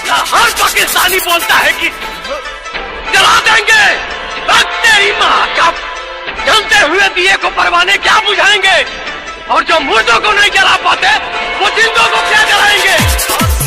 हर पाकिस्तानी बोलता है कि जला देंगे, तेरी माँ का जलते हुए दिए को परवाने क्या बुझाएंगे, और जो मुर्दों को नहीं जला पाते वो जिंदों को क्या जलाएंगे।